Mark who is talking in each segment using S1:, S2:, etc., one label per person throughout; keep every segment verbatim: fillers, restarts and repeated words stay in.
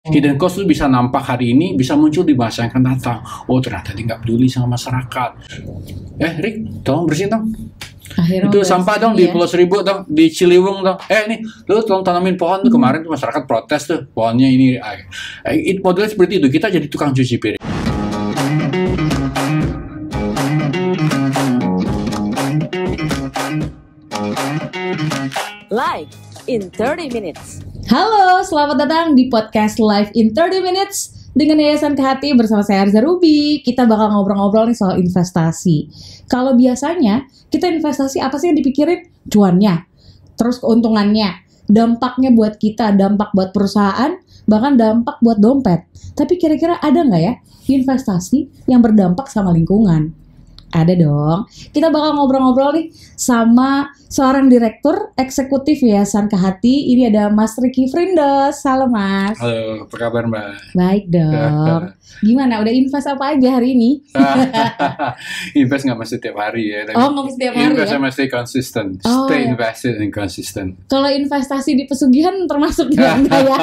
S1: Hidden cost itu bisa nampak hari ini, bisa muncul di masa yang akan datang. Oh, ternyata dia nggak peduli sama masyarakat. Eh, Rick, tolong bersihin dong.
S2: Akhirnya
S1: itu sampah dong
S2: ya.
S1: di Pulau Seribu dong, di Ciliwung dong. Eh, nih, lu tolong tanamin pohon tuh. Kemarin tuh masyarakat protes tuh, pohonnya ini. Eh, modelnya seperti itu, kita jadi tukang cuci piring.
S3: Live in thirty minutes.
S2: Halo, selamat datang di podcast Live in thirty minutes dengan Yayasan Kehati bersama saya Arza Ruby. Kita bakal ngobrol-ngobrol nih soal investasi. Kalau biasanya kita investasi apa sih yang dipikirin? Cuannya, terus keuntungannya, dampaknya buat kita, dampak buat perusahaan, bahkan dampak buat dompet. Tapi kira-kira ada nggak ya investasi yang berdampak sama lingkungan? Ada dong. Kita bakal ngobrol-ngobrol nih sama seorang direktur eksekutif Yayasan Kehati. Ini ada Mas Ricky Frindos. Halo Mas.
S1: Halo, apa kabar Mbak?
S2: Baik dong. Gimana? Udah invest apa aja hari ini?
S1: Invest nggak mesti tiap hari ya. Tapi
S2: oh nggak mesti tiap hari
S1: invest
S2: ya?
S1: Invest mesti konsisten.
S2: Oh,
S1: Stay
S2: ya.
S1: invested and consistent.
S2: Kalau investasi di pesugihan termasuk nggak ya?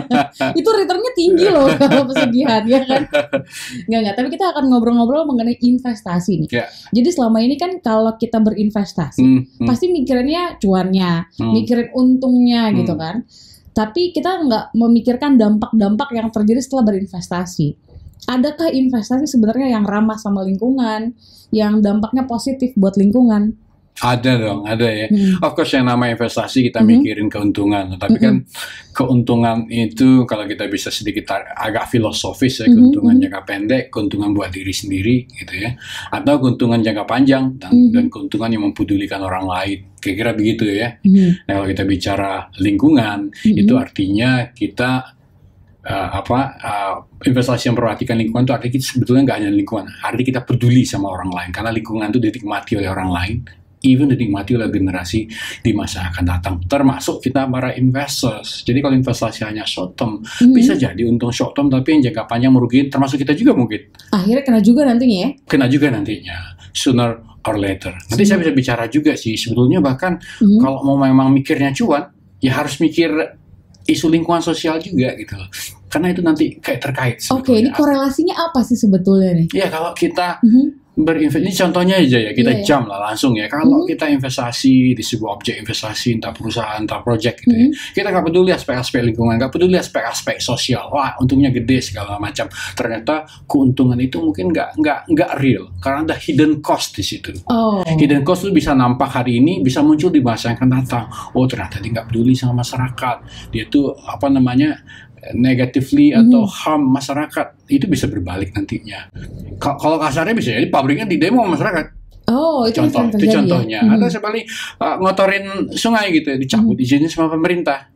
S2: Itu returnnya tinggi loh kalau pesugihan ya kan? Nggak nggak. Tapi kita akan ngobrol-ngobrol mengenai investasi nih.
S1: Ya.
S2: Jadi selama ini kan kalau kita berinvestasi
S1: Hmm, hmm.
S2: pasti mikirinnya cuannya,
S1: Hmm.
S2: mikirin untungnya
S1: Hmm.
S2: gitu kan. Tapi kita nggak memikirkan dampak-dampak yang terjadi setelah berinvestasi. Adakah investasi sebenarnya yang ramah sama lingkungan, yang dampaknya positif buat lingkungan?
S1: Ada dong, ada ya.
S2: Hmm.
S1: Of course yang nama investasi kita
S2: Mhm.
S1: mikirin keuntungan, tapi
S2: Mhm.
S1: kan keuntungan itu kalau kita bisa sedikit tar- agak filosofis ya,
S2: Mhm,
S1: keuntungan
S2: mhm.
S1: jangka pendek, keuntungan buat diri sendiri gitu ya, atau keuntungan jangka panjang dan,
S2: Mhm.
S1: dan keuntungan yang mempedulikan orang lain, kira-kira begitu ya.
S2: Hmm.
S1: Nah kalau kita bicara lingkungan,
S2: Mhm.
S1: itu artinya kita uh, apa uh, investasi yang memperhatikan lingkungan itu artinya kita sebetulnya nggak hanya lingkungan, artinya kita peduli sama orang lain karena lingkungan itu dinikmati oleh orang lain, even dinikmati oleh generasi di masa akan datang, termasuk kita para investors. Jadi kalau investasi hanya short term,
S2: Mhm.
S1: bisa jadi untung short term tapi yang jangka panjang merugikan, termasuk kita juga mungkin
S2: Akhirnya kena juga nantinya ya?
S1: kena juga nantinya, sooner or later. Nanti saya bisa bicara juga sih sebetulnya, bahkan
S2: Mhm.
S1: kalau mau memang mikirnya cuan, ya harus mikir isu lingkungan sosial juga gitu loh. Karena itu nanti kayak terkait
S2: Oke, ini
S1: sebetulnya.
S2: korelasinya apa sih sebetulnya nih?
S1: Ya kalau kita
S2: Mhm.
S1: berinvestasi, ini contohnya aja ya, kita
S2: Iya, iya.
S1: jam lah langsung ya. Kalau
S2: Mhm.
S1: kita investasi di sebuah objek investasi, entah perusahaan, entah project gitu ya,
S2: Mhm.
S1: kita nggak peduli aspek-aspek lingkungan, nggak peduli aspek-aspek sosial. Wah, untungnya gede segala macam. Ternyata keuntungan itu mungkin nggak nggak nggak real, karena ada hidden cost di situ.
S2: Oh.
S1: Hidden cost itu bisa nampak hari ini, bisa muncul di masa yang akan datang. Oh, ternyata dia nggak peduli sama masyarakat. Dia tuh apa namanya negatively
S2: Mhm.
S1: atau harm masyarakat. Itu bisa berbalik nantinya. Ka- Kalau kasarnya bisa jadi pabriknya di demo sama masyarakat.
S2: Oh, itu
S1: Contoh,
S2: bisa
S1: itu
S2: terjadi ya?
S1: contohnya.
S2: Mhm.
S1: Atau sebalik uh, ngotorin sungai gitu ya, dicabut
S2: Mhm.
S1: izinnya sama pemerintah.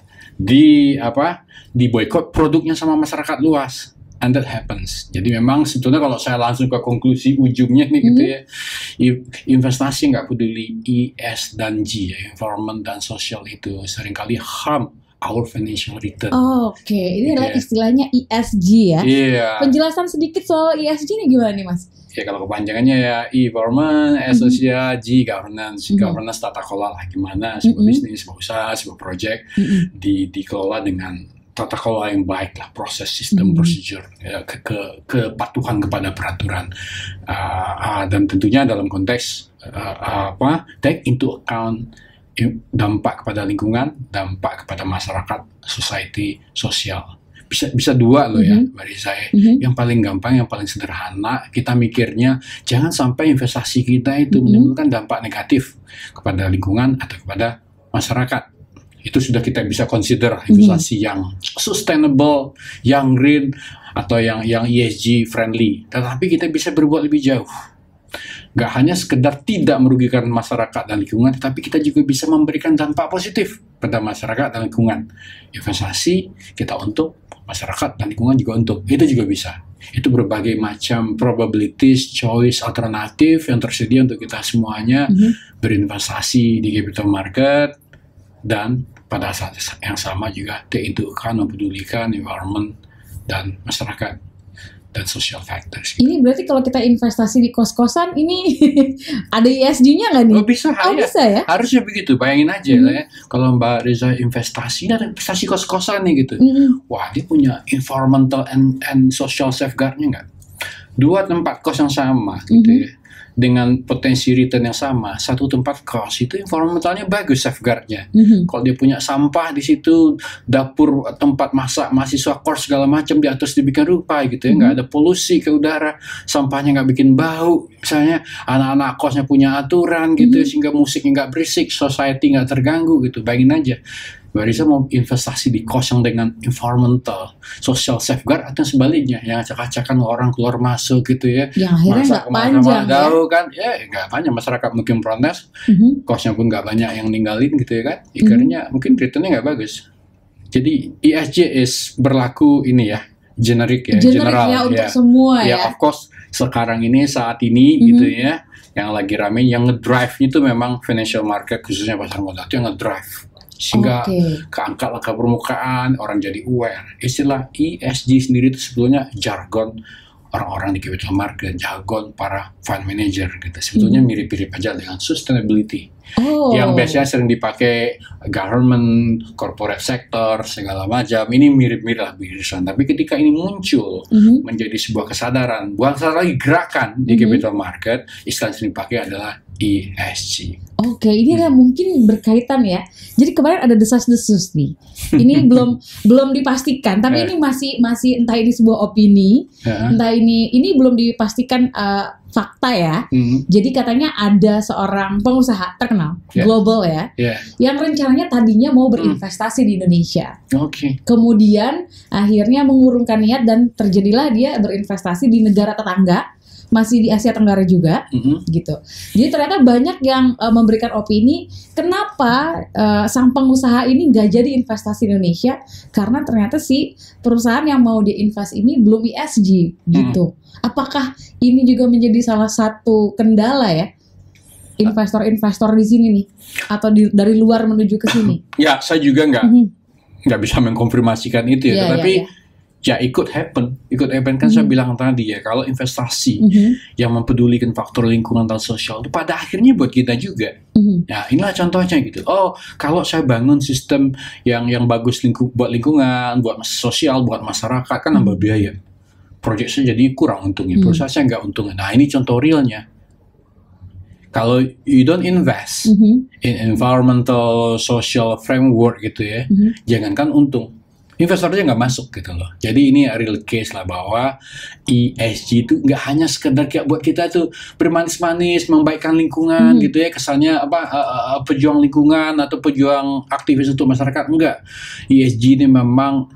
S1: Di apa? Diboikot produknya sama masyarakat luas. And that happens. Jadi memang sebetulnya kalau saya langsung ke konklusi ujungnya nih gitu
S2: Mhm.
S1: ya, i- investasi nggak peduli E, S dan G ya, environment dan social itu seringkali harm our financial return.
S2: Oh, Oke, ini
S1: Gitu
S2: adalah
S1: ya.
S2: istilahnya E S G ya.
S1: Iya.
S2: Penjelasan sedikit soal E S G ini gimana nih Mas?
S1: Ya kalau kepanjangannya ya environment, S social, G governance,
S2: Mhm.
S1: governance tata kelola lah gimana sebuah
S2: Mhm.
S1: bisnis, sebuah usaha, sebuah project
S2: Mhm.
S1: di dikelola dengan tata kelola yang baik lah, proses, sistem,
S2: Mhm.
S1: prosedur, ya, ke, ke kepatuhan kepada peraturan. Uh, uh, dan tentunya dalam konteks uh, apa take into account i- dampak kepada lingkungan, dampak kepada masyarakat, society, sosial. Bisa bisa dua loh ya
S2: Mhm.
S1: bagi saya.
S2: Mhm.
S1: Yang paling gampang, yang paling sederhana, kita mikirnya jangan sampai investasi kita itu
S2: Mhm.
S1: menimbulkan dampak negatif kepada lingkungan atau kepada masyarakat. Itu sudah kita bisa consider investasi yang sustainable, yang green, atau yang yang E S G friendly. Tetapi kita bisa berbuat lebih jauh. Gak hanya sekedar tidak merugikan masyarakat dan lingkungan, tetapi kita juga bisa memberikan dampak positif pada masyarakat dan lingkungan. Investasi kita untung, masyarakat dan lingkungan juga untung. Itu juga bisa. Itu berbagai macam probabilities, choice, alternatif yang tersedia untuk kita semuanya
S2: Mhm.
S1: berinvestasi di capital market, dan pada saat yang sama juga take into account mempedulikan environment dan masyarakat. dan social factors. Gitu.
S2: Ini berarti kalau kita investasi di kos-kosan ini ada E S G-nya nggak nih?
S1: Oh bisa,
S2: Oh,
S1: ya.
S2: bisa ya?
S1: Harusnya begitu. Bayangin aja
S2: Hmm.
S1: lah ya, kalau Mbak Reza investasi, ada investasi kos-kosan nih gitu.
S2: Mm-mm.
S1: Wah, dia punya environmental and, and social safeguard-nya nggak? Dua tempat kos yang sama gitu
S2: Mhm.
S1: ya, dengan potensi return yang sama. Satu tempat kos itu environmentalnya bagus safeguard-nya.
S2: Mhm.
S1: Kalau dia punya sampah di situ, dapur, tempat masak mahasiswa kos segala macam di atas dibikin rupa gitu ya, nggak ada polusi ke udara, sampahnya nggak bikin bau. Misalnya anak-anak kosnya punya aturan gitu,
S2: Mhm.
S1: sehingga musiknya nggak berisik, society nggak terganggu gitu. Bayangin aja, Mbak Risa mau investasi di kos yang dengan environmental, social safeguard, atau sebaliknya, yang acak-acakan orang keluar masuk gitu ya.
S2: Yang akhirnya
S1: Masa
S2: nggak
S1: kemana-mana
S2: panjang ya?
S1: jauh kan, ya nggak banyak masyarakat mungkin protes,
S2: Mhm.
S1: kosnya pun nggak banyak yang ninggalin gitu ya kan, ikannya mungkin returnnya nggak bagus. Jadi E S G is berlaku ini ya, generik ya,
S2: Generik
S1: general
S2: ya untuk
S1: ya.
S2: semua
S1: Ya,
S2: ya.
S1: of course sekarang ini saat ini
S2: Mhm.
S1: gitu ya, yang lagi rame, yang ngedrive itu memang financial market, khususnya pasar modal itu yang ngedrive, sehingga
S2: Oke.
S1: keangkat lah ke permukaan, orang jadi aware. Istilah E S G sendiri itu sebetulnya jargon orang-orang di capital market, jargon para fund manager gitu. Sebetulnya
S2: Mhm.
S1: mirip-mirip aja dengan sustainability,
S2: Oh.
S1: yang biasanya sering dipakai government, corporate sector, segala macam. Ini mirip-mirip lah birisan. Tapi ketika ini muncul
S2: Mhm.
S1: menjadi sebuah kesadaran, bukan kesadaran lagi, gerakan di
S2: Mhm.
S1: capital market, istilah yang sering dipakai adalah E S G.
S2: Oke, ini kan mungkin berkaitan ya. Jadi kemarin ada desas-desus nih. Ini belum belum dipastikan, tapi
S1: Eh.
S2: ini masih masih entah ini sebuah opini,
S1: Ya.
S2: entah ini ini belum dipastikan eh, fakta ya.
S1: Hmm.
S2: Jadi katanya ada seorang pengusaha terkenal
S1: Ya.
S2: global ya,
S1: Ya.
S2: yang rencananya tadinya mau berinvestasi di Indonesia.
S1: Oke.
S2: Kemudian akhirnya mengurungkan niat dan terjadilah dia berinvestasi di negara tetangga, masih di Asia Tenggara juga.
S1: Mhm.
S2: Gitu. Jadi ternyata banyak yang uh, memberikan opini kenapa uh, sang pengusaha ini nggak jadi investasi di Indonesia, karena ternyata si perusahaan yang mau diinvest ini belum E S G gitu. Apakah ini juga menjadi salah satu kendala ya investor-investor di sini nih, atau di, dari luar menuju ke sini?
S1: Ya, saya juga nggak
S2: Mhm.
S1: nggak bisa mengkonfirmasikan itu ya,
S2: Iya,
S1: tetapi
S2: iya,
S1: ya ikut happen, ikut happen kan saya bilang tadi ya, kalau investasi
S2: Mhm.
S1: yang mempedulikan faktor lingkungan dan sosial itu pada akhirnya buat kita juga.
S2: Mhm.
S1: Ya, inilah contohnya gitu. Oh, kalau saya bangun sistem yang yang bagus lingku, buat lingkungan, buat sosial, buat masyarakat, kan nambah biaya. Proyek saya jadi kurang untungnya,
S2: Hmm.
S1: perusahaan saya nggak untungnya. Nah, ini contoh realnya. Kalau you don't invest
S2: Mhm.
S1: in environmental social framework gitu ya,
S2: Mhm.
S1: jangankan untung, investornya nggak masuk gitu loh. Jadi ini real case lah, bahwa E S G itu nggak hanya sekedar kayak buat kita tuh bermanis-manis, membaikkan lingkungan
S2: Mhm.
S1: gitu ya, kesannya apa uh, uh, pejuang lingkungan atau pejuang aktivis untuk masyarakat. Enggak, E S G ini memang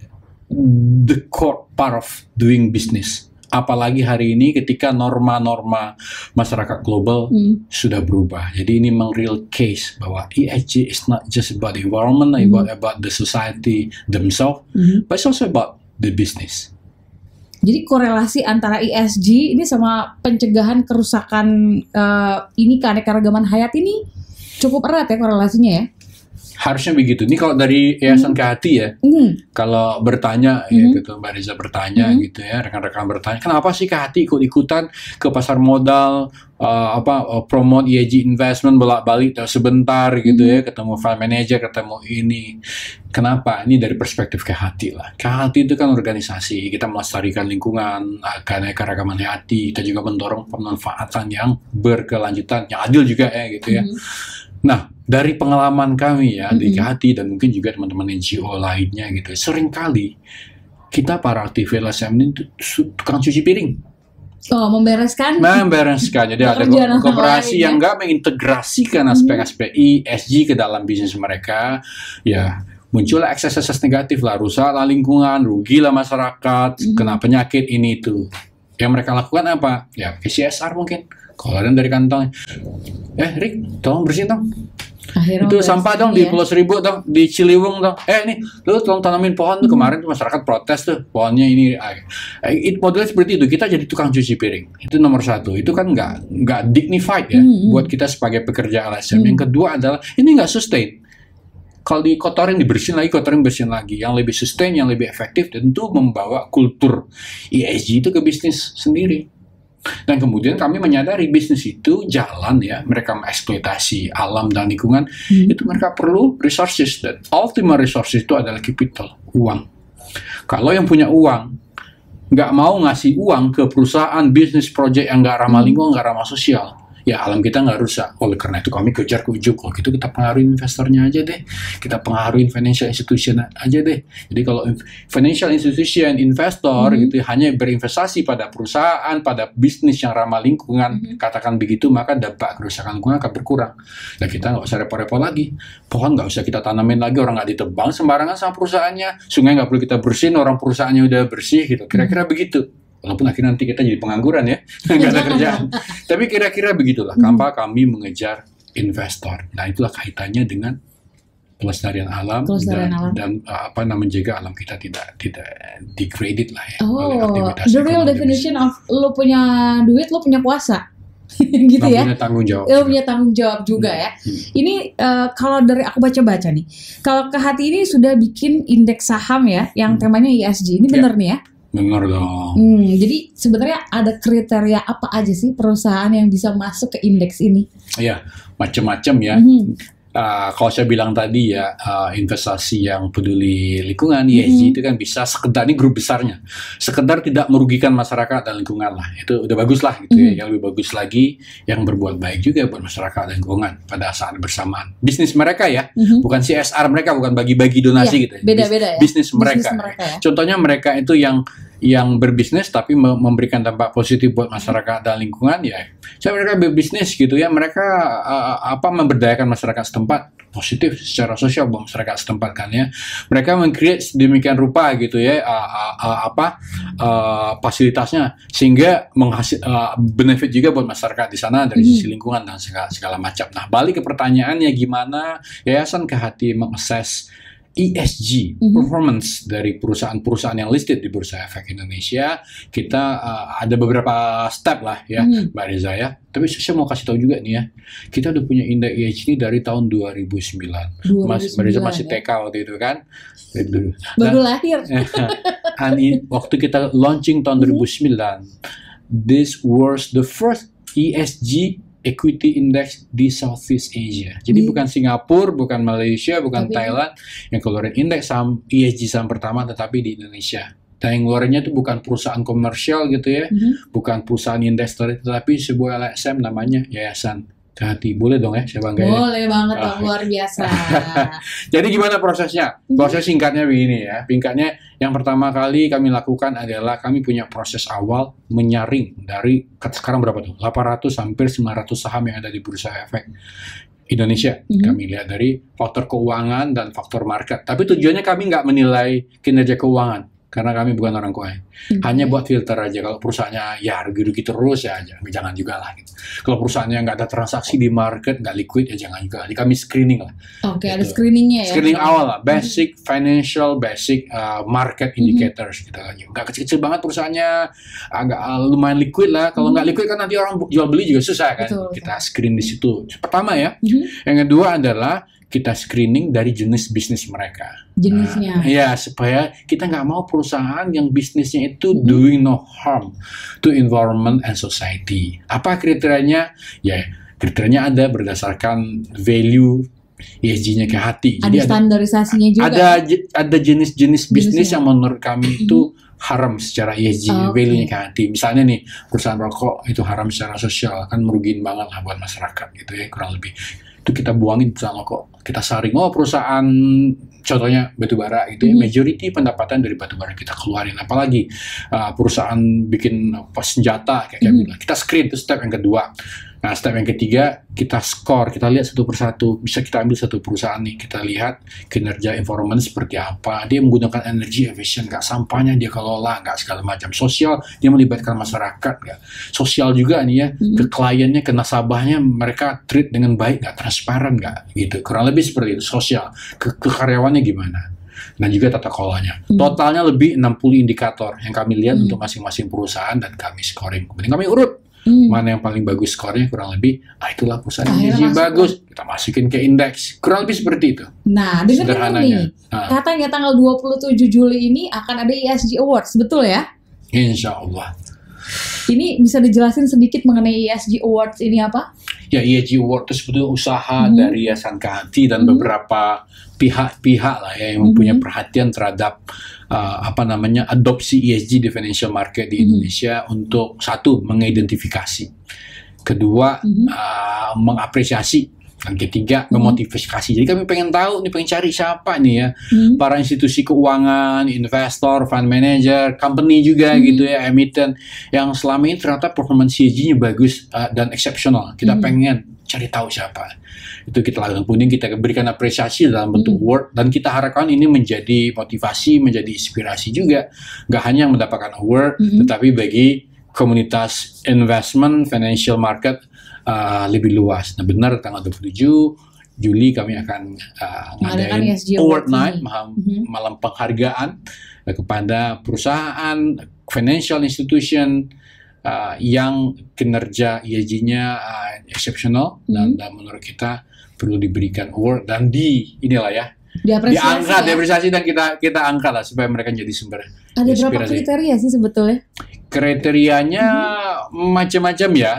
S1: the core part of doing business. Apalagi hari ini ketika norma-norma masyarakat global
S2: Mhm.
S1: sudah berubah. Jadi ini memang real case bahwa E S G is not just about the environment,
S2: Mhm.
S1: about about the society themselves,
S2: Mhm.
S1: but it's also about the business.
S2: Jadi korelasi antara E S G ini sama pencegahan kerusakan eh, ini keanekaragaman hayat ini cukup erat ya korelasinya ya.
S1: Harusnya begitu. Ini kalau dari Yayasan K H T ya,
S2: Hmm.
S1: kalau bertanya ya
S2: Mhm.
S1: gitu, Mbak Riza bertanya
S2: Mhm.
S1: gitu ya, rekan-rekan bertanya, kenapa sih K H T ikut-ikutan ke pasar modal, uh, apa uh, promote E S G investment bolak-balik sebentar gitu
S2: Mhm.
S1: ya, ketemu fund manager, ketemu ini. Kenapa? Ini dari perspektif K H T lah. K H T itu kan organisasi, kita melestarikan lingkungan, keanekaragaman hayati, kita juga mendorong pemanfaatan yang berkelanjutan, yang adil juga ya gitu ya.
S2: Mhm.
S1: Nah, dari pengalaman kami ya di
S2: Mm-mm.
S1: K H T dan mungkin juga teman-teman N G O lainnya gitu, seringkali kita para aktivis L S M ini tuh su- tukang cuci piring,
S2: Oh, membereskan.
S1: membereskan. Jadi ada
S2: Pekerjaan orang
S1: koperasi
S2: lain,
S1: yang
S2: ya.
S1: nggak mengintegrasikan aspek-aspek E S G ke dalam bisnis mereka, ya muncullah ekses-ekses negatif lah, rusaklah lingkungan, rugilah masyarakat,
S2: Mhm.
S1: kena penyakit ini itu. Yang mereka lakukan apa? Ya, C S R mungkin. Keluaran dari kantong. Eh, Rick, tolong bersihin dong.
S2: Akhirnya
S1: Itu
S2: membereskan
S1: sampah dong di
S2: ya.
S1: Pulau Seribu dong, di Ciliwung dong. Eh nih, lu tolong tanamin pohon tuh, kemarin tuh masyarakat protes tuh, pohonnya ini. Eh, it modelnya seperti itu, kita jadi tukang cuci piring. Itu nomor satu. Itu kan nggak nggak dignified ya
S2: Hmm, hmm.
S1: buat kita sebagai pekerja L S M.
S2: Hmm.
S1: Yang kedua adalah ini nggak sustain. Kalau dikotorin, dibersihin lagi, kotorin, bersihin lagi. Yang lebih sustain, yang lebih efektif, tentu membawa kultur E S G itu ke bisnis sendiri. Dan kemudian kami menyadari bisnis itu jalan ya, mereka mengeksploitasi alam dan lingkungan, hmm. itu mereka perlu resources, dan ultimate resources itu adalah capital, uang. Kalau yang punya uang nggak mau ngasih uang ke perusahaan bisnis project yang nggak ramah lingkungan, nggak ramah sosial, ya alam kita nggak rusak. Oleh karena itu kami kejar ke ujung. Kalau gitu kita pengaruhi investornya aja deh, kita pengaruhi financial institution aja deh. Jadi kalau financial institution, investor mm-hmm. gitu hanya berinvestasi pada perusahaan, pada bisnis yang ramah lingkungan, mm-hmm. katakan begitu, maka dampak kerusakan lingkungan akan berkurang. Dan kita nggak usah repot-repot lagi. Pohon nggak usah kita tanamin lagi, orang nggak ditebang sembarangan sama perusahaannya. Sungai nggak perlu kita bersihin, orang perusahaannya udah bersih gitu. Kira-kira mm-hmm. begitu. Walaupun akhirnya nanti kita jadi pengangguran ya, nggak ada kerjaan. Tapi kira-kira begitulah, kenapa kami mengejar investor. Nah itulah kaitannya dengan pelestarian alam,
S2: pelestarian
S1: dan,
S2: alam.
S1: dan uh, apa nama menjaga alam kita tidak tidak degraded lah ya.
S2: Oh, the real definition of lo punya duit, lo punya kuasa. Gitu
S1: nah,
S2: ya.
S1: Punya tanggung jawab.
S2: Lo punya tanggung jawab juga hmm. ya. Hmm. Ini uh, kalau dari aku baca-baca nih, kalau Kehati ini sudah bikin indeks saham ya, yang hmm. temanya E S G. Ini benar ya. nih ya?
S1: Benar dong.
S2: Hmm, jadi sebenarnya ada kriteria apa aja sih perusahaan yang bisa masuk ke indeks ini?
S1: Iya, macam-macam ya. Mm-hmm. Uh, kalau saya bilang tadi ya, uh, investasi yang peduli lingkungan, E S G mm-hmm. itu kan bisa sekedar, ini grup besarnya, sekedar tidak merugikan masyarakat dan lingkungan lah. Itu udah bagus lah gitu mm-hmm. ya. Yang lebih bagus lagi, yang berbuat baik juga buat masyarakat dan lingkungan pada saat bersamaan. Bisnis mereka ya, mm-hmm. bukan C S R mereka, bukan bagi-bagi donasi yeah, gitu.
S2: Beda-beda ya.
S1: Bisnis mereka.
S2: Bisnis mereka ya.
S1: Contohnya mereka itu yang yang berbisnis tapi memberikan dampak positif buat masyarakat dan lingkungan ya. Saya mereka berbisnis gitu ya, mereka uh, apa memberdayakan masyarakat setempat positif secara sosial buat masyarakat setempat kan ya. Mereka meng-create sedemikian rupa gitu ya uh, uh, uh, apa uh, fasilitasnya sehingga menghasil uh, benefit juga buat masyarakat di sana dari sisi lingkungan dan segala, segala macam. Nah, balik ke pertanyaannya, gimana Yayasan Kehati mengakses E S G mm-hmm. performance dari perusahaan-perusahaan yang listed di Bursa Efek Indonesia. Kita uh, ada beberapa step lah ya, mm-hmm. Mbak Reza ya. Tapi saya mau kasih tahu juga nih ya, kita udah punya indeks E S G ini dari tahun dua ribu sembilan. Mas, Mbak Reza masih ya? T K waktu itu kan.
S2: Baru lahir.
S1: Ani, waktu kita launching tahun dua ribu sembilan, this was the first E S G equity index di Southeast Asia. Jadi hmm. bukan Singapura, bukan Malaysia, bukan tapi Thailand yang keluarin indeks saham E S G saham pertama, tetapi di Indonesia. Dan yang ngeluarinnya itu bukan perusahaan komersial gitu ya, hmm. bukan perusahaan investor, tetapi sebuah L S M namanya Yayasan Kehati. Boleh dong ya, saya bangga ya.
S2: Boleh banget dong, ah. luar biasa.
S1: Jadi gimana prosesnya? Proses singkatnya begini ya. Singkatnya yang pertama kali kami lakukan adalah kami punya proses awal menyaring dari sekarang berapa tuh? delapan ratus hampir sembilan ratus saham yang ada di Bursa Efek Indonesia. Mm-hmm. Kami lihat dari faktor keuangan dan faktor market. Tapi tujuannya kami nggak menilai kinerja keuangan. Karena kami bukan orang keuangan. Hmm. Hanya buat filter aja. Kalau perusahaannya ya rugi-rugi terus ya aja. Jangan juga lah gitu. Kalau perusahaannya nggak ada transaksi di market, nggak liquid ya jangan juga. Jadi kami screening lah.
S2: Oke, okay,
S1: gitu.
S2: Ada screeningnya ya?
S1: Screening awal lah. Basic hmm. financial, basic uh, market indicators. Hmm. Gitu lagi. Nggak kecil-kecil banget perusahaannya. Agak uh, lumayan liquid lah. Kalau nggak hmm. liquid kan nanti orang jual beli juga susah kan. Betul, kita betul. Screen di situ. Pertama ya. Hmm. Yang kedua adalah kita screening dari jenis bisnis mereka.
S2: Jenisnya.
S1: Nah, ya, supaya kita nggak mau perusahaan yang bisnisnya itu mm-hmm. doing no harm to environment and society. Apa kriterianya? Ya, kriterianya ada berdasarkan value E S G-nya Kehati.
S2: Ada standarisasinya juga.
S1: Ada ada jenis-jenis bisnis yang menurut kami itu haram secara E S G, oh, value-nya Kehati. Misalnya nih, perusahaan rokok itu haram secara sosial, kan merugiin banget lah buat masyarakat gitu ya, kurang lebih. Itu kita buangin perusahaan rokok, kita saring. Oh, perusahaan contohnya batubara gitu ya, mm-hmm. majority pendapatan dari batubara kita keluarin. Apalagi uh, perusahaan bikin apa, senjata kayak mm-hmm. gitu. Kita screen, itu step yang kedua. Nah, step yang ketiga, kita score, kita lihat satu persatu. Bisa kita ambil satu perusahaan nih, kita lihat kinerja environment seperti apa. Dia menggunakan energi efisien, nggak sampahnya dia kelola, nggak segala macam. Sosial, dia melibatkan masyarakat, nggak. Sosial juga nih ya, hmm. ke kliennya, ke nasabahnya, mereka treat dengan baik, nggak transparan, nggak gitu. Kurang lebih seperti itu, sosial. Ke, ke karyawannya gimana? Dan juga tata kelolanya. Hmm. Totalnya lebih enam puluh indikator yang kami lihat hmm. untuk masing-masing perusahaan dan kami scoring. Kemudian kami urut.
S2: Hmm.
S1: Mana yang paling bagus skornya kurang lebih, ah itulah perusahaan
S2: Akhirnya
S1: E S G
S2: masuk
S1: bagus, kita masukin ke indeks. Kurang lebih seperti itu.
S2: Nah, dengerin
S1: Sederhananya.
S2: nih.
S1: Nah.
S2: Katanya tanggal dua puluh tujuh Juli ini akan ada E S G Awards, betul ya?
S1: Insya Allah.
S2: Ini bisa dijelasin sedikit mengenai E S G Awards ini apa?
S1: Ya, E S G Award itu sebetulnya usaha
S2: Mhm.
S1: dari Yayasan Kehati dan
S2: Mhm.
S1: beberapa pihak-pihak lah ya yang mempunyai
S2: Mhm.
S1: perhatian terhadap uh, apa namanya adopsi E S G di financial market di
S2: Mhm.
S1: Indonesia untuk satu mengidentifikasi, kedua
S2: Mhm.
S1: uh, mengapresiasi, dan ketiga
S2: Mhm.
S1: memotivasi. Jadi kami pengen tahu nih, pengen cari siapa nih ya
S2: Hmm.
S1: para institusi keuangan, investor, fund manager, company juga
S2: Mhm.
S1: gitu ya, emiten yang selama ini ternyata performance E S G-nya bagus uh, dan exceptional. Kita
S2: Mhm.
S1: pengen cari tahu siapa. Itu kita lakukan. Kemudian kita berikan apresiasi dalam bentuk
S2: Mhm.
S1: award dan kita harapkan ini menjadi motivasi, menjadi inspirasi juga. Gak hanya mendapatkan award,
S2: Mhm.
S1: tetapi bagi komunitas investment, financial market uh, lebih luas. Nah benar tanggal dua puluh tujuh Juli kami akan uh,
S2: Mengadakan
S1: ngadain
S2: E S G
S1: award
S2: Awards
S1: night,
S2: ini.
S1: malam,
S2: Mhm.
S1: malam penghargaan uh, kepada perusahaan, financial institution uh, yang kinerja E S G-nya uh, exceptional dan,
S2: Mhm.
S1: dan menurut kita perlu diberikan award dan di inilah ya
S2: Diapresiasi
S1: diangkat,
S2: ya?
S1: diapresiasi dan kita kita angkat lah supaya mereka jadi sumber
S2: Ada berapa
S1: inspirasi.
S2: kriteria sih sebetulnya?
S1: Kriterianya
S2: Mhm.
S1: macam-macam ya,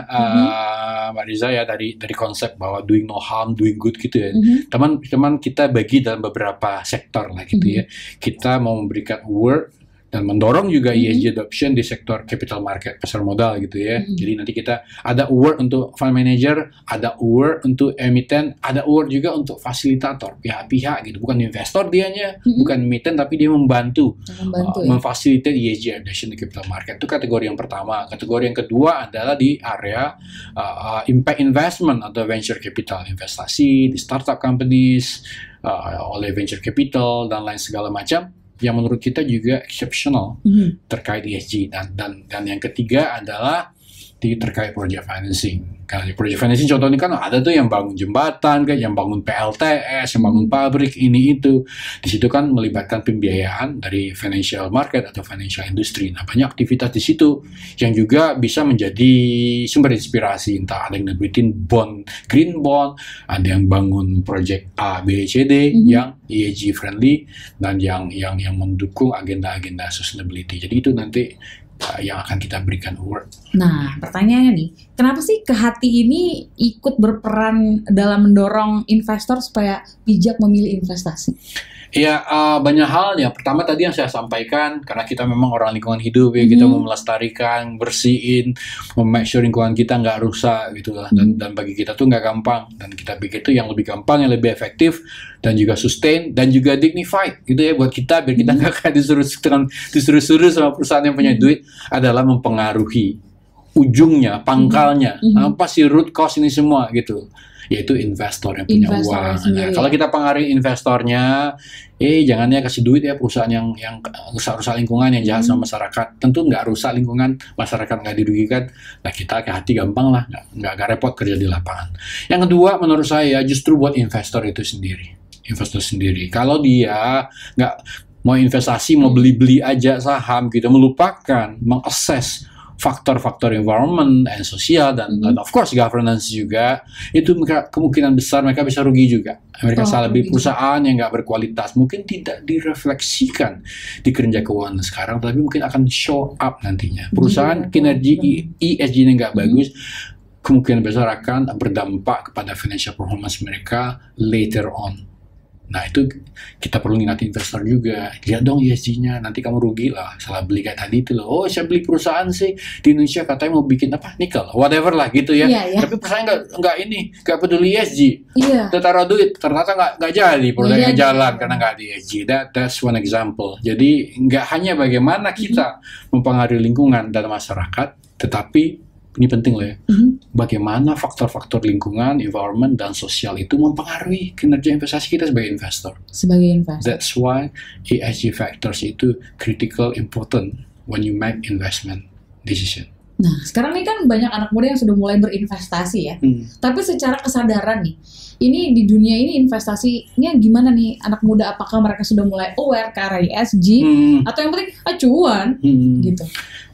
S1: uh, Mbak Riza ya, dari dari konsep bahwa doing no harm, doing good gitu ya.
S2: Mhm.
S1: Teman teman kita bagi dalam beberapa sektor lah gitu
S2: Mhm.
S1: ya. Kita mau memberikan award dan mendorong juga
S2: Mhm.
S1: E S G adoption di sektor capital market, pasar modal gitu ya.
S2: Mhm.
S1: Jadi nanti kita ada award untuk fund manager, ada award untuk emiten, ada award juga untuk fasilitator, pihak-pihak gitu. Bukan investor dianya,
S2: Mhm.
S1: bukan emiten, tapi dia membantu
S2: Membantu
S1: uh,
S2: ya.
S1: memfasilitasi E S G adoption di capital market. Itu kategori yang pertama. Kategori yang kedua adalah di area uh, uh, impact investment atau venture capital, investasi di startup companies uh, oleh venture capital dan lain segala macam yang menurut kita juga exceptional
S2: Mhm.
S1: terkait E S G. Dan dan dan yang ketiga adalah di terkait project financing. Kalau di project financing contohnya kan ada tuh yang bangun jembatan, kayak yang bangun P L T S, yang bangun pabrik ini itu. Di situ kan melibatkan pembiayaan dari financial market atau financial industry. Nah, banyak aktivitas di situ yang juga bisa menjadi sumber inspirasi. Entah ada yang nerbitin bond, green bond, ada yang bangun project A, B, C, D
S2: Mhm.
S1: yang E S G friendly dan yang yang yang mendukung agenda-agenda sustainability. Jadi itu nanti uh, yang akan kita berikan award.
S2: Nah, pertanyaannya nih, kenapa sih Kehati ini ikut berperan dalam mendorong investor supaya bijak memilih investasi?
S1: Ya, uh, banyak hal ya. Pertama tadi yang saya sampaikan, karena kita memang orang lingkungan hidup ya, kita
S2: Mhm.
S1: mau melestarikan, bersihin, make sure lingkungan kita nggak rusak gitu lah. Dan,
S2: Mhm.
S1: dan bagi kita tuh nggak gampang. Dan kita pikir itu yang lebih gampang, yang lebih efektif, dan juga sustain, dan juga dignified gitu ya buat kita, biar kita
S2: Mhm.
S1: nggak kayak disuruh disuruh-suruh sama perusahaan yang punya
S2: Mhm.
S1: duit, adalah mempengaruhi ujungnya, pangkalnya,
S2: Mhm.
S1: apa sih root cause ini semua gitu. Yaitu investor yang punya
S2: Investornya
S1: uang.
S2: sendiri,
S1: Nah, kalau
S2: ya.
S1: kita pengaruhi investornya, eh jangan ya kasih duit ya perusahaan yang yang rusak-rusak lingkungan, yang jahat
S2: Hmm.
S1: sama masyarakat. Tentu nggak rusak lingkungan, masyarakat nggak dirugikan. Nah kita ke hati gampang lah, nggak nggak nggak repot kerja di lapangan. Yang kedua menurut saya justru buat investor itu sendiri, investor sendiri. Kalau dia nggak mau investasi, mau beli-beli aja saham gitu, melupakan mengakses faktor-faktor environment and sosial dan,
S2: Mhm.
S1: dan of course governance juga, itu mereka, kemungkinan besar mereka bisa rugi juga. Mereka
S2: Oh,
S1: salah beli
S2: rugi.
S1: perusahaan yang nggak berkualitas, mungkin tidak direfleksikan di kerja keuangan sekarang, tapi mungkin akan show up nantinya. Perusahaan
S2: Iya,
S1: kinerja
S2: benar.
S1: E S G-nya nggak
S2: Mhm.
S1: bagus, kemungkinan besar akan berdampak kepada financial performance mereka later on. Nah itu kita perlu ingat investor juga, lihat dong E S G-nya, nanti kamu rugi lah, salah beli kayak tadi itu loh. Oh saya beli perusahaan sih di Indonesia katanya mau bikin apa, nikel, whatever lah gitu ya.
S2: Iya, iya.
S1: Tapi perusahaan nggak nggak ini, nggak peduli E S G.
S2: Iya.
S1: Kita taruh duit, ternyata nggak nggak jadi, produknya
S2: jadi.
S1: jalan karena nggak di E S G. That, that's one example. Jadi nggak hanya bagaimana kita mempengaruhi lingkungan dan masyarakat, tetapi ini penting loh ya,
S2: Mhm.
S1: bagaimana faktor-faktor lingkungan, environment, dan sosial itu mempengaruhi kinerja investasi kita sebagai investor.
S2: Sebagai investor.
S1: That's why E S G factors itu critical important when you make investment decision.
S2: Nah, sekarang nih kan banyak anak muda yang sudah mulai berinvestasi ya.
S1: Hmm.
S2: Tapi secara kesadaran nih, ini di dunia ini investasinya gimana nih anak muda? Apakah mereka sudah mulai aware ke arah E S G?
S1: Hmm.
S2: Atau yang penting acuan
S1: Hmm.
S2: gitu?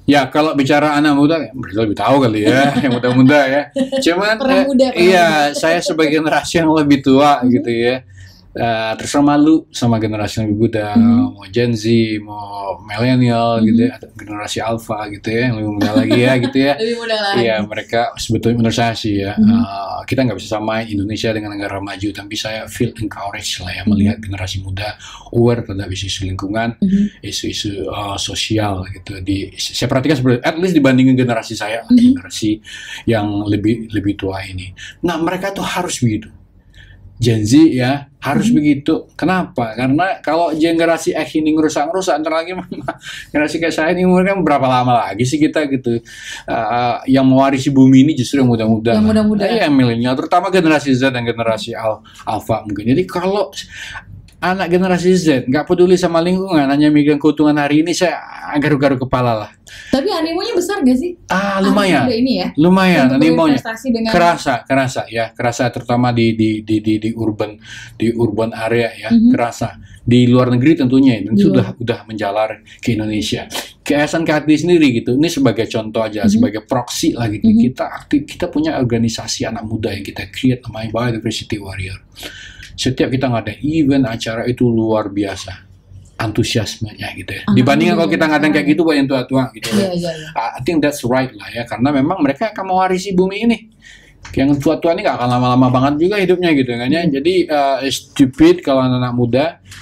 S1: Ya kalau bicara anak muda, mereka lebih tahu kali ya, yang muda-muda ya. Cuman
S2: Orang
S1: eh,
S2: muda, orang
S1: iya, saya sebagai generasi yang lebih tua gitu ya. Uh, terus malu sama generasi yang lebih muda,
S2: Mhm.
S1: mau Gen Z, mau milenial gitu ya, atau generasi Alpha gitu ya, yang lebih muda lagi ya gitu ya.
S2: Lebih muda lagi.
S1: Iya, mereka sebetulnya menurut saya sih ya,
S2: Mhm.
S1: uh, kita nggak bisa samain Indonesia dengan negara maju, tapi saya feel encouraged lah ya
S2: Mhm.
S1: melihat generasi muda aware terhadap isu-isu lingkungan,
S2: Mhm.
S1: isu-isu uh, sosial gitu. Di saya perhatikan seperti, at least dibandingin generasi saya,
S2: Mhm.
S1: generasi yang lebih lebih tua ini. Nah, mereka tuh harus begitu. Gen Z ya harus
S2: Mhm.
S1: begitu. Kenapa? Karena kalau generasi X ini ngerusak-ngerusak, ntar lagi generasi kayak saya ini umur kan berapa lama lagi sih kita gitu. Uh, yang mewarisi bumi ini justru yang muda-muda.
S2: Yang
S1: lah.
S2: muda-muda.
S1: Nah, yang milenial, terutama generasi Z dan generasi Al Alpha mungkin. Jadi kalau anak generasi Z nggak peduli sama lingkungan, hanya mikirin keuntungan hari ini, saya garuk-garuk kepala lah.
S2: Tapi animonya besar gak sih?
S1: Ah,
S2: Anak
S1: lumayan.
S2: muda ini ya.
S1: Lumayan,
S2: Untuk
S1: animonya.
S2: berinvestasi dengan
S1: Kerasa, kerasa ya, kerasa terutama di di di di, di urban di urban area ya,
S2: Mhm.
S1: kerasa. Di luar negeri tentunya
S2: Di
S1: itu sudah udah menjalar ke Indonesia. Yayasan K H T sendiri gitu. Ini sebagai contoh aja,
S2: Mhm.
S1: sebagai proksi lah gitu.
S2: Mhm.
S1: Kita aktif, kita punya organisasi anak muda yang kita create namanya Biodiversity Warrior. Setiap kita ngadain event acara itu luar biasa antusiasmenya gitu ya.
S2: Anak
S1: Dibandingkan
S2: muda
S1: kalau kita ngadain kayak gitu buat yang tua-tua gitu.
S2: Iya, iya, iya.
S1: I think that's right lah ya, karena memang mereka akan mewarisi bumi ini. Yang tua-tua ini gak akan lama-lama banget juga hidupnya gitu kan ya. Jadi uh, stupid kalau anak-anak muda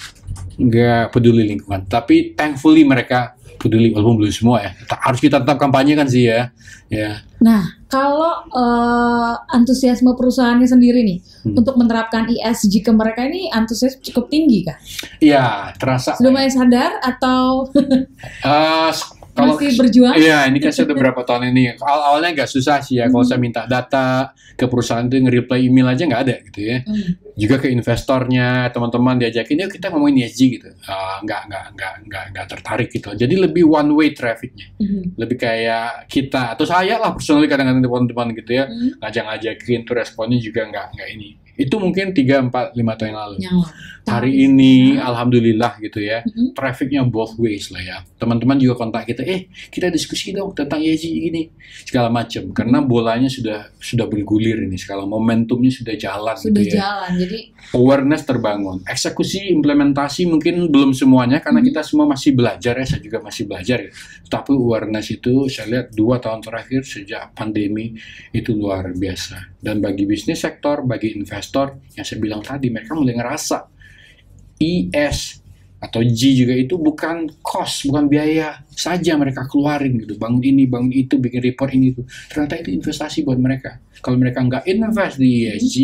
S1: nggak peduli lingkungan. Tapi thankfully mereka peduli, walaupun belum semua ya. Harus kita tetap kampanye kan sih ya. Ya.
S2: Nah, kalau eh, antusiasme perusahaannya sendiri nih
S1: Hmm.
S2: untuk menerapkan E S G ke mereka ini antusias cukup tinggi kah?
S1: Iya, terasa.
S2: Sudah mulai sadar atau
S1: Uh, kalau
S2: masih berjuang?
S1: Iya, ini kan sudah beberapa tahun ini. Awal-awalnya nggak susah sih ya. Kalau
S2: Hmm.
S1: saya minta data ke perusahaan itu nge-reply email aja nggak ada gitu ya.
S2: Hmm.
S1: Juga ke investornya, teman-teman diajakin, yuk kita ngomongin E S G gitu. Uh, nggak, nggak, nggak, nggak, nggak tertarik gitu. Jadi lebih one way trafficnya.
S2: Hmm.
S1: Lebih kayak kita, atau saya lah personally kadang-kadang teman-teman gitu ya.
S2: Hmm.
S1: Ngajak-ngajakin tuh responnya juga nggak, nggak ini. Itu mungkin tiga, empat, lima tahun yang lalu.
S2: Yang lalu.
S1: Hari
S2: Tapi
S1: ini,
S2: sekarang-
S1: alhamdulillah gitu ya,
S2: Mhm.
S1: trafficnya both ways lah ya. Teman-teman juga kontak kita, eh kita diskusi dong tentang E S G gini, segala macam. Karena bolanya sudah sudah bergulir ini, sekarang momentumnya sudah jalan
S2: sudah
S1: gitu ya.
S2: jalan. Jadi
S1: Awareness terbangun, eksekusi, implementasi mungkin belum semuanya karena
S2: Mhm.
S1: kita semua masih belajar ya, saya juga masih belajar ya. Tapi awareness itu saya lihat dua tahun terakhir sejak pandemi itu luar biasa. Dan bagi bisnis sektor, bagi investor, yang saya bilang tadi, mereka mulai ngerasa E S atau G juga itu bukan cost, bukan biaya saja mereka keluarin gitu. Bangun ini, bangun itu, bikin report ini itu. Ternyata itu investasi buat mereka. Kalau mereka nggak invest di E S G,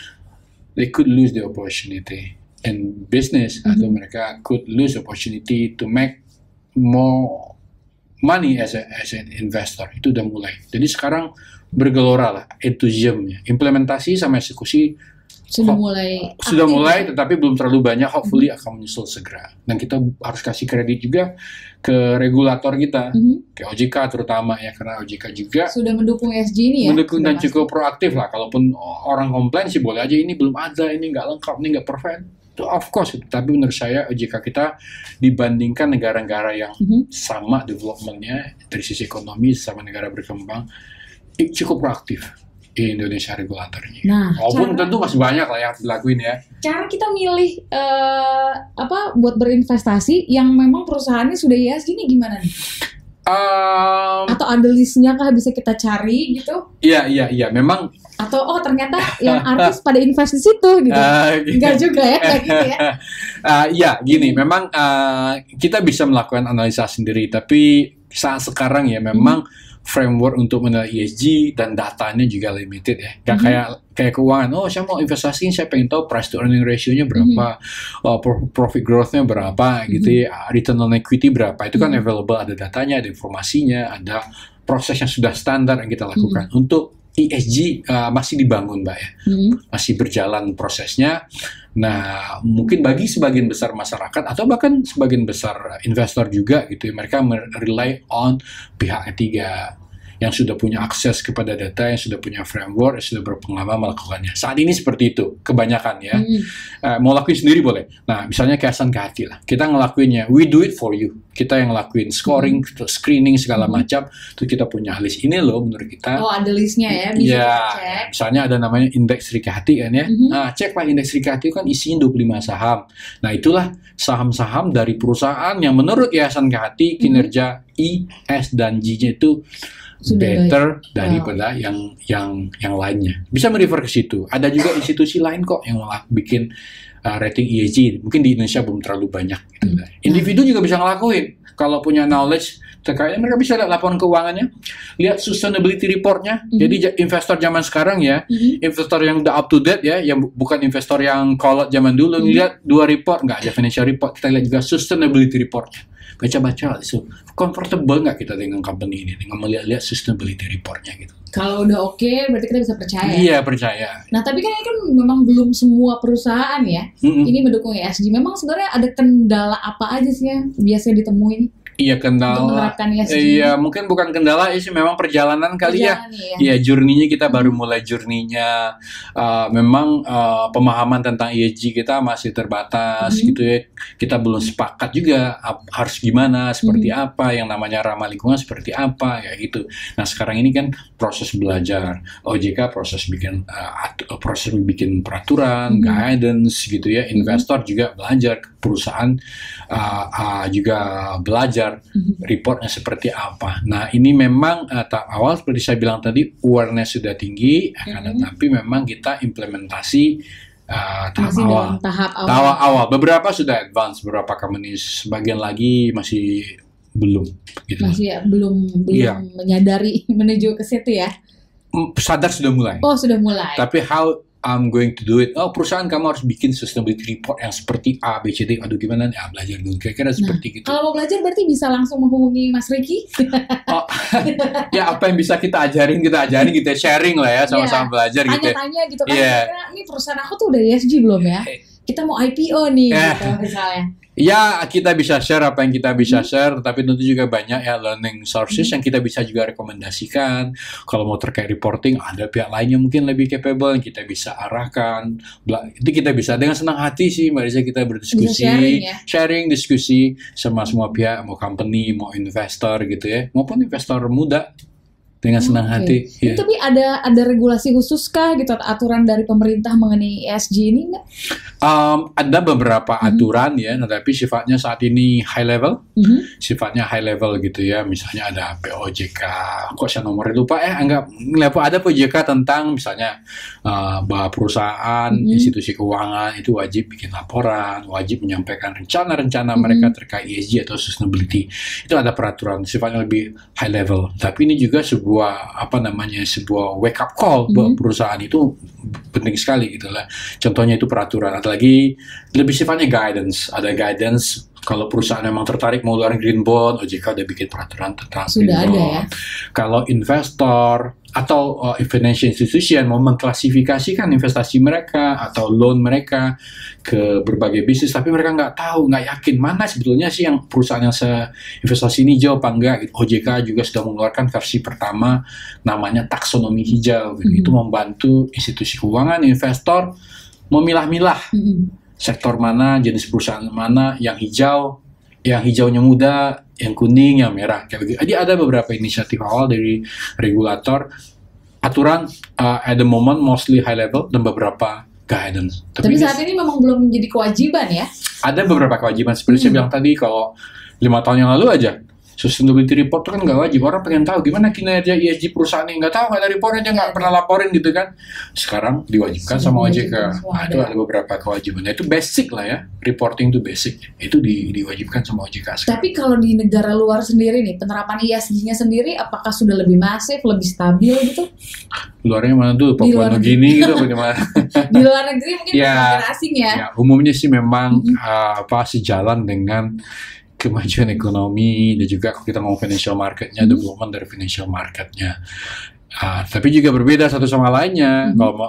S1: they could lose the opportunity in business,
S2: Mhm.
S1: atau mereka could lose opportunity to make more money as a, as an investor. Itu udah mulai. Jadi sekarang bergelora lah enthusiasmnya. Implementasi sama eksekusi
S2: sudah
S1: Kok-
S2: mulai
S1: sudah
S2: aktif
S1: mulai,
S2: ya?
S1: tetapi belum terlalu banyak. Hopefully akan menyusul segera. Dan kita harus kasih kredit juga ke regulator kita,
S2: Mhm.
S1: ke O J K terutama ya, karena O J K juga
S2: Sudah mendukung E S G ini ya.
S1: mendukung
S2: Sudah
S1: dan
S2: pasti.
S1: cukup proaktif lah. Kalaupun orang komplain sih boleh aja, ini belum ada, ini nggak lengkap, ini nggak perfect. Itu of course. Tapi menurut saya O J K kita dibandingkan negara-negara yang
S2: Mhm.
S1: sama developmentnya dari sisi ekonomi sama negara berkembang, i- cukup proaktif di Indonesia regulatornya.
S2: Nah,
S1: Walaupun
S2: cara-
S1: tentu masih banyak lah yang harus dilakuin ya.
S2: cara kita milih eh, apa buat berinvestasi yang memang perusahaannya sudah E S G ini gimana nih?
S1: Um,
S2: Atau ada listnya kah bisa kita cari gitu?
S1: Iya, iya, iya. Memang
S2: Atau oh ternyata yang artis pada invest di situ gitu?
S1: uh, gitu.
S2: Enggak juga ya, kayak gitu ya?
S1: Uh, iya, gini. Memang uh, kita bisa melakukan analisa sendiri, tapi saat sekarang ya memang framework untuk menilai E S G dan datanya juga limited ya. Gak
S2: Mhm.
S1: kayak kayak keuangan. Oh, saya mau investasi, saya pengen tahu price to earning ratio-nya berapa, oh, pro- profit growth-nya berapa, gitu ya, return on equity berapa. Itu kan
S2: Mhm.
S1: available, ada datanya, ada informasinya, ada proses yang sudah standar yang kita lakukan. Untuk E S G uh, masih dibangun, Mbak ya.
S2: Hmm.
S1: Masih berjalan prosesnya. Nah, mungkin bagi sebagian besar masyarakat atau bahkan sebagian besar investor juga gitu ya, mereka rely on pihak ketiga yang sudah punya akses kepada data, yang sudah punya framework, yang sudah berpengalaman melakukannya. Saat ini seperti itu, kebanyakan ya.
S2: Hmm.
S1: Uh, mau lakuin sendiri boleh. Nah, misalnya kehasan ke hati lah. Kita ngelakuinnya, we do it for you. Kita yang ngelakuin scoring,
S2: Hmm.
S1: screening segala
S2: Hmm.
S1: macam. Terus kita punya list ini loh menurut kita.
S2: Oh, ada listnya ya, bisa
S1: Ya,
S2: kita cek.
S1: misalnya ada namanya indeks Rikahati kan ya.
S2: Mhm.
S1: Nah, ceklah indeks Rikahati kan isinya dua puluh lima saham. Nah, itulah saham-saham dari perusahaan yang menurut Yayasan Kehati kinerja I, S, dan G-nya itu
S2: Sudah
S1: better daripada yang yang yang lainnya. Bisa merefer ke situ. Ada juga institusi lain kok yang malah bikin uh, rating E S G. Mungkin di Indonesia belum terlalu banyak. Gitu.
S2: Hmm.
S1: Individu juga bisa ngelakuin. Kalau punya knowledge terkait, mereka bisa lihat laporan keuangannya, lihat sustainability reportnya.
S2: Mhm.
S1: Jadi ja- investor zaman sekarang ya,
S2: Mhm.
S1: investor yang udah up to date ya, yang bu- bukan investor yang kolot zaman dulu,
S2: Mhm.
S1: lihat dua report, nggak aja financial report, kita lihat juga sustainability reportnya. Baca-baca, so comfortable nggak kita dengan company ini, dengan melihat-lihat sustainability reportnya gitu.
S2: Kalau udah oke, berarti kita bisa percaya.
S1: Iya, percaya.
S2: Nah, tapi kan ini kan memang belum semua perusahaan ya,
S1: Mm-mm.
S2: ini mendukung E S G. Memang sebenarnya ada kendala apa aja sih yang biasanya ditemuin
S1: Iya,
S2: untuk
S1: kendala.
S2: menerapkan E S G?
S1: Iya, mungkin bukan kendala sih, memang perjalanan kali ya.
S2: Perjalanan ya.
S1: Iya, journey-nya kita baru mulai journey-nya. Uh, memang uh, pemahaman tentang E S G kita masih terbatas
S2: Mhm.
S1: gitu ya. Kita belum sepakat juga ap- harus gimana, seperti
S2: Mhm.
S1: apa, yang namanya ramah lingkungan seperti apa, kayak gitu. Nah, sekarang ini kan proses belajar. O J K proses bikin uh, at- proses bikin peraturan,
S2: Mhm.
S1: guidance gitu ya. Investor juga belajar, perusahaan uh, uh, juga belajar
S2: Mhm.
S1: reportnya seperti apa. Nah, ini memang uh, tahap awal seperti saya bilang tadi, awareness sudah tinggi, akan
S2: Mhm.
S1: tetapi memang kita implementasi uh, tahap
S2: Masih
S1: awal.
S2: dalam tahap awal.
S1: Tahap awal. Beberapa sudah advance, beberapa company, sebagian lagi masih belum. Gitu.
S2: Masih ya, belum belum
S1: Iya.
S2: menyadari menuju ke situ ya.
S1: Mm, Sadar sudah mulai.
S2: Oh, sudah mulai.
S1: Tapi how I'm going to do it? Oh, perusahaan kamu harus bikin sustainability report yang seperti A, B, C, D. Aduh, gimana? Ya, belajar dulu. Kira-kira seperti gitu.
S2: Kalau mau belajar berarti bisa langsung menghubungi Mas Ricky.
S1: Oh, ya apa yang bisa kita ajarin, kita ajarin, kita sharing lah ya, sama-sama belajar gitu ya.
S2: Tanya-tanya gitu kan.
S1: Iya.
S2: Kira-kira ini perusahaan aku tuh udah E S G belum ya? Kita mau I P O nih
S1: Eh.
S2: gitu misalnya.
S1: Ya, kita bisa share apa yang kita bisa
S2: Hmm.
S1: share, tapi tentu juga banyak ya learning sources
S2: Hmm.
S1: yang kita bisa juga rekomendasikan. Kalau mau terkait reporting, ada pihak lain yang mungkin lebih capable yang kita bisa arahkan. Bela- Itu kita bisa dengan senang hati sih, Mbak Riza, kita berdiskusi,
S2: Bisa sharing ya.
S1: sharing, diskusi sama semua pihak, mau company, mau investor gitu ya, maupun investor muda dengan senang
S2: Oke.
S1: hati.
S2: Ini
S1: Ya.
S2: tapi ada ada regulasi khusus kah gitu atau aturan dari pemerintah mengenai E S G ini nggak?
S1: Um, ada beberapa
S2: Mhm.
S1: aturan ya, tetapi sifatnya saat ini high level.
S2: Mhm.
S1: Sifatnya high level gitu ya, misalnya ada P O J K, kok saya nomornya lupa eh anggap level ada P O J K tentang misalnya uh, bahwa perusahaan,
S2: Mhm.
S1: institusi keuangan itu wajib bikin laporan, wajib menyampaikan rencana-rencana
S2: Mhm.
S1: mereka terkait E S G atau sustainability. Itu ada peraturan sifatnya lebih high level. Tapi ini juga sebuah apa namanya sebuah wake up call buat
S2: Mhm.
S1: perusahaan, itu penting sekali gitu lah. Contohnya itu peraturan. Ada lagi lebih sifatnya guidance. Ada guidance kalau perusahaan memang tertarik mau ngeluarin green bond, O J K udah bikin peraturan tentang green
S2: Sudah ada
S1: bond.
S2: ya.
S1: Kalau investor atau uh, financial institution mau mengklasifikasikan investasi mereka atau loan mereka ke berbagai bisnis, tapi mereka nggak tahu, nggak yakin mana sebetulnya sih yang perusahaan yang se investasi ini hijau apa enggak. O J K juga sudah mengeluarkan versi pertama namanya taksonomi hijau. Gitu.
S2: Mhm.
S1: Itu membantu institusi keuangan, investor memilah-milah
S2: Mhm.
S1: sektor mana, jenis perusahaan mana yang hijau, yang hijaunya muda, yang kuning, yang merah, kayak begitu. Jadi ada beberapa inisiatif awal dari regulator, aturan uh, at the moment mostly high level dan beberapa guidance.
S2: Tapi
S1: ini
S2: saat ini memang belum menjadi kewajiban ya.
S1: ada beberapa kewajiban seperti saya
S2: Hmm.
S1: bilang tadi, kalau lima tahun yang lalu aja sustainability report itu kan nggak wajib. Orang pengen tahu gimana kinerja E S G perusahaan ini, nggak tahu, nggak ada reportnya, dia nggak pernah laporin gitu kan. Sekarang diwajibkan
S2: Sudah
S1: sama O J K.
S2: diwajibkan semua,
S1: Nah, itu
S2: ada.
S1: ada beberapa kewajiban. Nah, itu basic lah ya, reporting itu basic. Itu di, diwajibkan sama O J K sekarang.
S2: Tapi kalau di negara luar sendiri nih, penerapan E S G-nya sendiri apakah sudah lebih masif, lebih stabil gitu?
S1: Luarnya mana tuh?
S2: Di
S1: Papua
S2: luar
S1: New Guinea gitu bagaimana?
S2: Di luar negeri mungkin
S1: Ya.
S2: negara asing ya.
S1: Ya, umumnya sih memang
S2: Mhm.
S1: uh, apa sejalan dengan kemajuan ekonomi, dan juga kalau kita ngomong financial marketnya,
S2: Mhm.
S1: development dari financial marketnya. Uh, tapi juga berbeda satu sama lainnya.
S2: Mhm.
S1: Kalau mau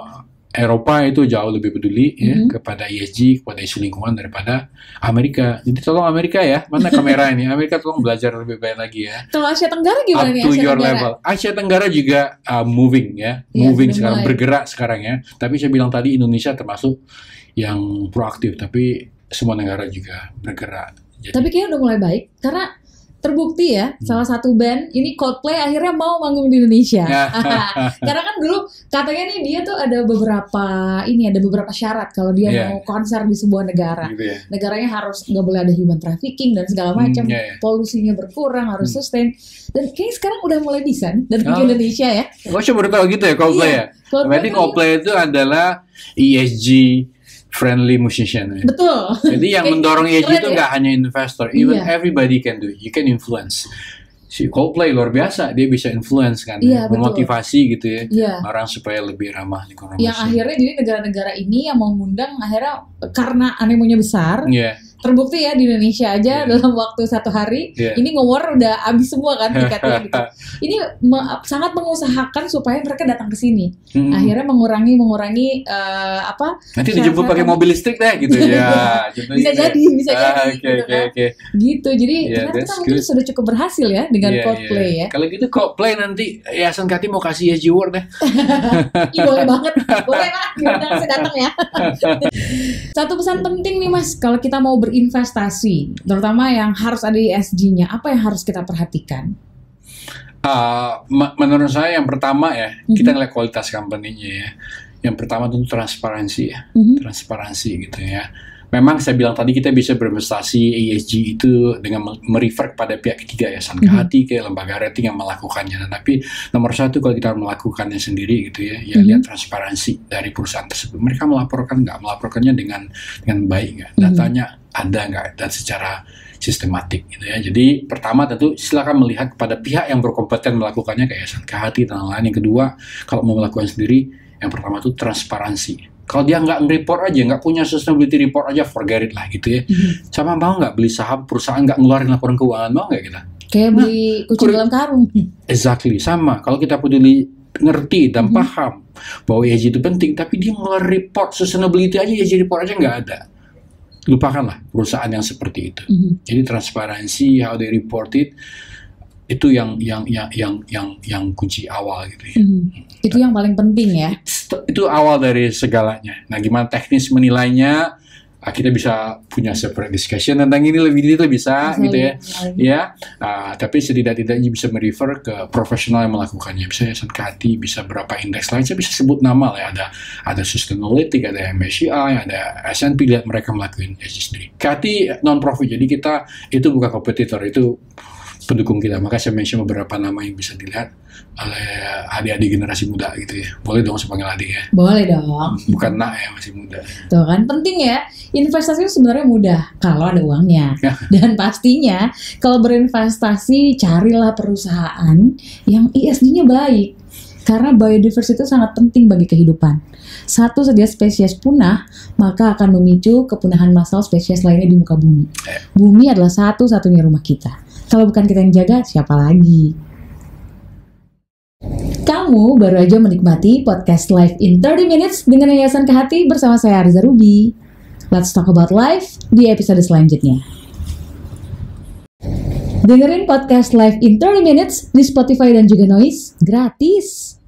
S1: Eropa itu jauh lebih peduli ya
S2: Mhm.
S1: kepada E S G, kepada isu lingkungan daripada Amerika. Jadi tolong Amerika ya, mana kamera ini? Amerika tolong belajar lebih baik lagi ya.
S2: Kalau Asia Tenggara
S1: Up
S2: gimana nih
S1: to
S2: Asia
S1: your
S2: Tenggara?
S1: level. Asia Tenggara juga uh, moving ya,
S2: Iya,
S1: moving
S2: sudah
S1: sekarang,
S2: mulai.
S1: bergerak sekarang ya. Tapi saya bilang tadi Indonesia termasuk yang proaktif, tapi semua negara juga bergerak. Jadi,
S2: Tapi kayaknya udah mulai baik karena terbukti ya,
S1: Hmm.
S2: salah satu band ini Coldplay akhirnya mau manggung di Indonesia.
S1: Ya.
S2: Karena kan dulu katanya nih dia tuh ada beberapa ini ada beberapa syarat kalau dia
S1: Iya.
S2: mau konser di sebuah negara.
S1: gitu ya.
S2: Negaranya harus nggak boleh ada human trafficking dan segala
S1: Hmm,
S2: macam,
S1: iya, iya.
S2: polusinya berkurang, harus
S1: Hmm.
S2: sustain. Dan kayaknya sekarang udah mulai bisa nih datang ke
S1: Oh.
S2: Indonesia ya.
S1: Oh, saya baru tahu gitu ya Coldplay
S2: Iya.
S1: ya.
S2: Coldplay
S1: Berarti
S2: kan
S1: Coldplay itu adalah E S G friendly musician ya.
S2: betul.
S1: Jadi yang
S2: Kayak
S1: mendorong E S G
S2: keren
S1: itu
S2: ya.
S1: nggak hanya investor, even
S2: Iya.
S1: everybody can do it. You can influence. Si Coldplay luar biasa, dia bisa influence kan,
S2: Iya,
S1: ya,
S2: betul.
S1: memotivasi gitu ya
S2: Iya.
S1: orang supaya lebih ramah lingkungan.
S2: Yang akhirnya jadi negara-negara ini yang mau ngundang akhirnya karena animonya besar,
S1: Iya,
S2: terbukti ya di Indonesia aja
S1: Iya.
S2: dalam waktu satu hari
S1: Iya.
S2: ini nge-war udah habis semua kan tiketnya gitu. Ini me- sangat mengusahasakan supaya mereka datang ke sini.
S1: Mm-mm.
S2: Akhirnya mengurangi mengurangi eh, apa?
S1: nanti dijemput pakai
S2: syarat-syarat.
S1: mobil listrik deh gitu ya. contohnya
S2: Bisa
S1: gitu ya.
S2: jadi, bisa
S1: Ah,
S2: jadi
S1: Oke
S2: gitu
S1: oke
S2: kan.
S1: oke.
S2: Gitu. Jadi
S1: Iya,
S2: ternyata kita
S1: that's
S2: mungkin
S1: good.
S2: sudah cukup berhasil ya dengan
S1: Iya,
S2: Coldplay
S1: iya.
S2: ya.
S1: Kalau gitu Coldplay nanti Yayasan Kati mau kasih E S G award deh.
S2: Ih, boleh banget. Boleh banget. Diundang saya datang ya. Satu pesan penting nih Mas, kalau kita mau berinvestasi, terutama yang harus ada E S G-nya, apa yang harus kita perhatikan?
S1: Uh, me- menurut saya yang pertama ya,
S2: Mhm.
S1: kita ngeliat kualitas company-nya ya. Yang pertama tentu transparansi ya,
S2: Mhm.
S1: transparansi gitu ya. Memang saya bilang tadi kita bisa berinvestasi E S G itu dengan me- merefer pada pihak ketiga ya,
S2: Mhm.
S1: Sankahati kayak lembaga rating yang melakukannya. Nah, tapi nomor satu kalau kita melakukannya sendiri gitu ya, ya
S2: Mhm.
S1: lihat transparansi dari perusahaan tersebut. Mereka melaporkan nggak, melaporkannya dengan dengan baik nggak,
S2: Mhm.
S1: datanya ada nggak, dan secara sistematik gitu ya. Jadi pertama tentu silakan melihat kepada pihak yang berkompeten melakukannya kayak Sankahati dan lain-lain. Yang kedua, kalau mau melakukan sendiri, yang pertama itu transparansi. Kalau dia nggak nge-report aja, nggak punya sustainability report aja, forget it lah gitu ya.
S2: Mhm.
S1: Sama mau nggak beli saham perusahaan nggak ngeluarin laporan keuangan, mau nggak kita?
S2: Kayak beli kucing
S1: kulit-
S2: dalam karung.
S1: Exactly, sama. Kalau kita peduli, ngerti dan
S2: Mhm.
S1: paham bahwa E S G itu penting, tapi dia ngeluarin report sustainability aja, E S G report aja nggak ada. Lupakanlah perusahaan yang seperti itu.
S2: Mhm.
S1: Jadi transparansi, how they report it, itu yang yang yang yang yang yang kunci awal gitu ya.
S2: Mhm. Itu yang paling penting ya.
S1: Itu- Itu awal dari segalanya. Nah, gimana teknis menilainya? Ah, kita bisa punya separate discussion tentang ini lebih detail bisa,
S2: Bisa
S1: gitu ya.
S2: lebih-
S1: Ya, ah, tapi setidak-tidaknya bisa merefer ke profesional yang melakukannya. Bisa Yayasan Kati, bisa berapa indeks lain. Saya bisa sebut nama lah ya. Ada ada Sustainalytics, ada M S C I, ada S and P, lihat mereka melakukan E S G sendiri. Kati non profit, jadi kita itu bukan kompetitor, itu pendukung kita. Maka saya mention beberapa nama yang bisa dilihat oleh adik-adik generasi muda gitu ya. Boleh dong saya panggil adik ya.
S2: Boleh dong.
S1: Bukan nak ya, masih muda.
S2: Tuh kan penting ya. Investasi itu sebenarnya mudah kalau ada uangnya.
S1: Ya.
S2: Dan pastinya kalau berinvestasi carilah perusahaan yang E S G-nya baik. Karena biodiversity itu sangat penting bagi kehidupan. Satu saja spesies punah, maka akan memicu kepunahan massal spesies lainnya di muka bumi. Bumi adalah satu-satunya rumah kita. Kalau bukan kita yang jaga, siapa lagi? Kamu baru aja menikmati podcast Live in thirty minutes dengan Yayasan Kehati bersama saya Arza Ruby. Let's talk about life di episode selanjutnya. Dengerin podcast Live in thirty minutes di Spotify dan juga Noise gratis.